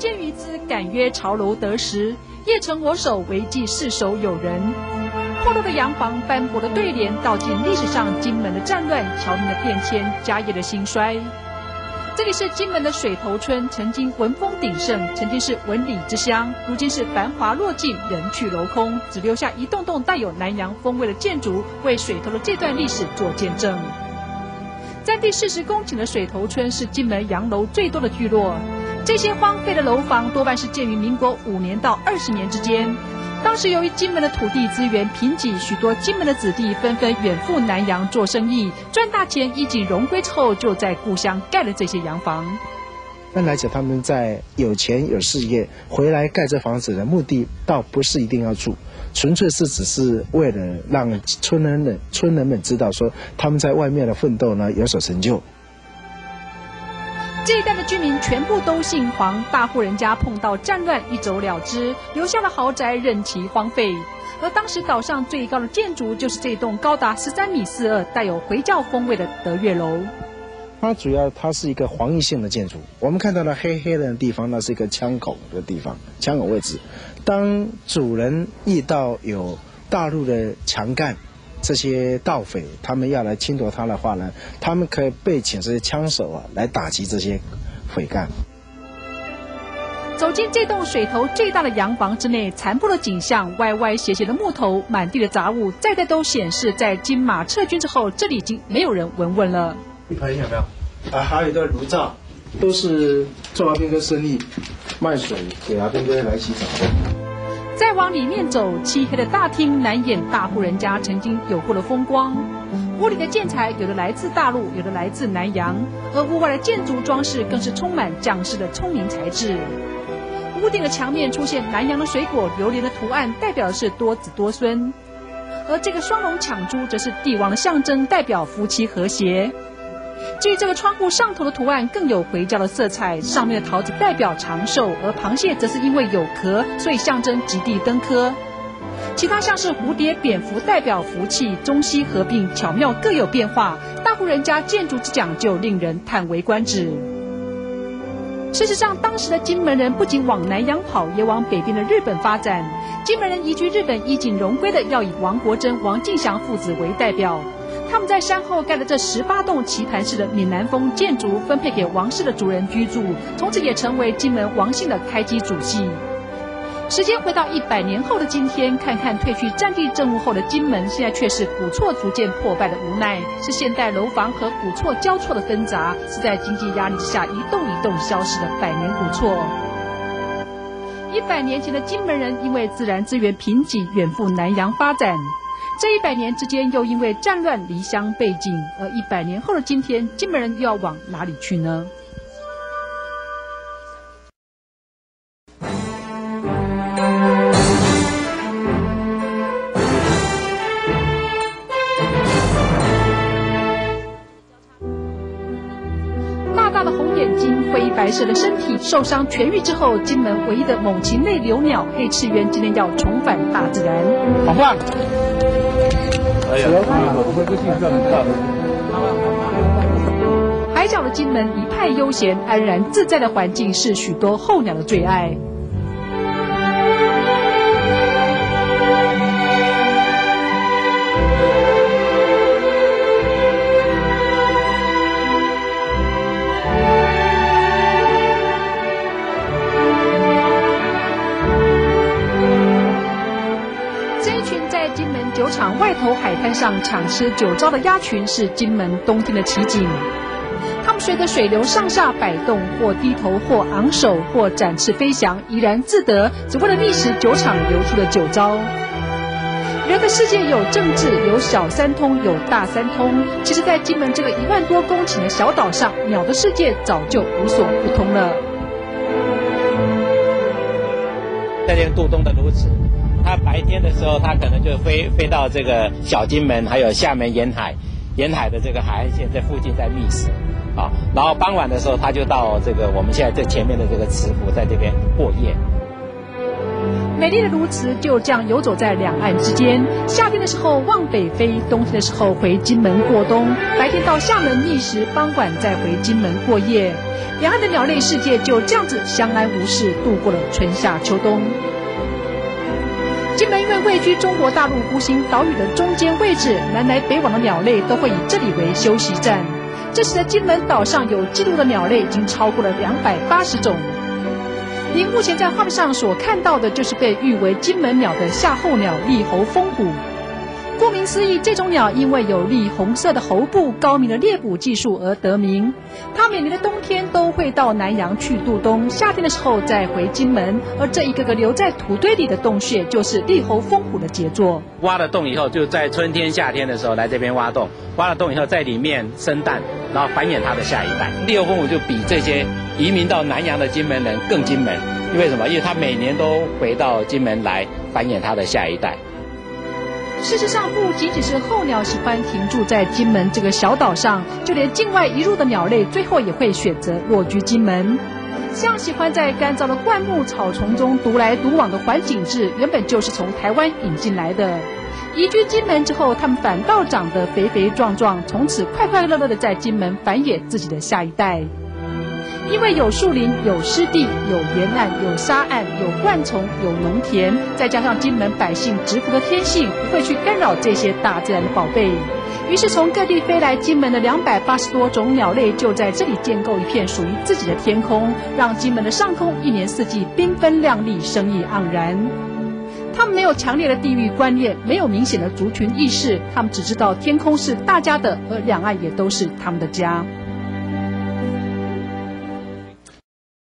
见于兹，敢曰朝楼得时。夜城我守，唯记世守有人。破落的洋房，斑驳的对联，道尽历史上金门的战乱、侨民的变迁、家业的兴衰。这里是金门的水头村，曾经文风鼎盛，曾经是文理之乡，如今是繁华落尽，人去楼空，只留下一栋栋带有南洋风味的建筑，为水头的这段历史做见证。占地40公顷的水头村是金门洋楼最多的聚落，这些荒废的楼房多半是建于民国5年到20年之间。当时由于金门的土地资源贫瘠，许多金门的子弟纷纷远赴南洋做生意，赚大钱，衣锦荣归之后，就在故乡盖了这些洋房。 一般来讲，他们在有钱有事业回来盖这房子的目的，倒不是一定要住，纯粹是只是为了让村人们知道说他们在外面的奋斗呢有所成就。 这一带的居民全部都姓黄，大户人家碰到战乱一走了之，留下了豪宅任其荒废。而当时岛上最高的建筑就是这栋高达13.42米、带有回教风味的德月楼。 它是一个黄异性的建筑，我们看到的黑黑的地方，那是一个枪口的地方，枪口位置。当主人遇到有大陆的强干，这些盗匪他们要来侵夺他的话呢，他们可以被请这些枪手来打击这些匪干。 走进这栋水头最大的洋房之内，残破的景象，歪歪斜斜的木头，满地的杂物，再都显示在金马撤军之后，这里已经没有人闻问了。 一盆有没有？还有一个炉灶，都是做阿兵哥生意，卖水给阿兵哥来洗澡。 再往里面走，漆黑的大厅难掩大户人家曾经有过的风光。屋里的建材有的来自大陆，有的来自南洋，而屋外的建筑装饰更是充满匠士的聪明才智。屋顶的墙面出现南洋的水果榴莲的图案，代表的是多子多孙；而这个双龙抢珠则是帝王的象征，代表夫妻和谐。至于这个窗户上头的图案更有回教的色彩，上面的桃子代表长寿，而螃蟹则是因为有壳，所以象征极地登科。其他像是蝴蝶、蝙蝠代表福气，中西合并，巧妙各有变化。大户人家建筑之讲究令人叹为观止。事实上，当时的金门人不仅往南洋跑，也往北边的日本发展。金门人移居日本，衣锦荣归的要以王国珍、王敬祥父子为代表。他们在山后盖了这18栋棋盘式的闽南风建筑，分配给王室的族人居住，从此也成为金门王姓的开基祖系。时间回到100年后的今天，看看褪去战地政务后的金门，现在却是古厝逐渐破败的无奈，是现代楼房和古厝交错的纷杂，是在经济压力之下一栋一栋消失的百年古厝。100年前的金门人因为自然资源贫瘠，远赴南洋发展。这100年之间，又因为战乱离乡背井，而100年后的今天，金门人又要往哪里去呢？大大的红眼睛，灰白色的身体，受伤痊愈之后，金门唯一的猛禽类留鸟黑翅鸢今天要重返大自然。 好棒！ 哎呀，我们这姓这么大。 海角的金门一派悠闲、安然自在的环境，是许多候鸟的最爱。酒厂外头海滩上抢吃酒糟的鸭群是金门冬天的奇景，它们随着水流上下摆动，或低头，或昂首，或展翅飞翔，怡然自得，只为了觅食酒厂流出的酒糟。人的世界有政治，有小三通，有大三通。其实在金门这个1万多公顷的小岛上，鸟的世界早就无所不通了。 在这个渡冬的鸬鹚，它白天的时候，它可能就飞到这个小金门，还有厦门沿海的这个海岸线这附近在觅食，啊，然后傍晚的时候，它就到这个我们现在这前面的这个慈湖，在这边过夜。 美丽的鸬鹚就这样游走在两岸之间，夏天的时候往北飞，冬天的时候回金门过冬，白天到厦门觅食，傍晚再回金门过夜。两岸的鸟类世界就这样子相安无事，度过了春夏秋冬。金门因为位居中国大陆孤星岛屿的中间位置，南来北往的鸟类都会以这里为休息站。这使得金门岛上有记录的鸟类已经超过了280种。您目前在画面上所看到的就是被誉为金门鸟的夏候鸟丽喉蜂虎。顾名思义，这种鸟因为有栗红色的喉部、高明的猎捕技术而得名。它每年的冬天都会到南洋去度冬，夏天的时候再回金门。而这一个个留在土堆里的洞穴，就是丽喉蜂虎的杰作。 挖了洞以后，就在春天、夏天的时候来这边挖洞，挖了洞以后在里面生蛋，然后繁衍它的下一代。丽喉蜂虎就比这些移民到南洋的金门人更金门，因为什么？因为它每年都回到金门来繁衍它的下一代。 事实上，不仅仅是候鸟喜欢停驻在金门这个小岛上，就连境外移入的鸟类，最后也会选择落居金门。像喜欢在干燥的灌木草丛中独来独往的环景雉，原本就是从台湾引进来的。移居金门之后，它们反倒长得肥肥壮壮，从此快快乐乐的在金门繁衍自己的下一代。因为有树林、有湿地、有沿岸、有沙岸、有灌丛、有农田，再加上金门百姓直服的天性，不会去干扰这些大自然的宝贝。于是从各地飞来金门的280多种鸟类，就在这里建构一片属于自己的天空，让金门的上空一年四季缤纷亮丽，生意盎然。他们没有强烈的地域观念，没有明显的族群意识，他们只知道天空是大家的，而两岸也都是他们的家。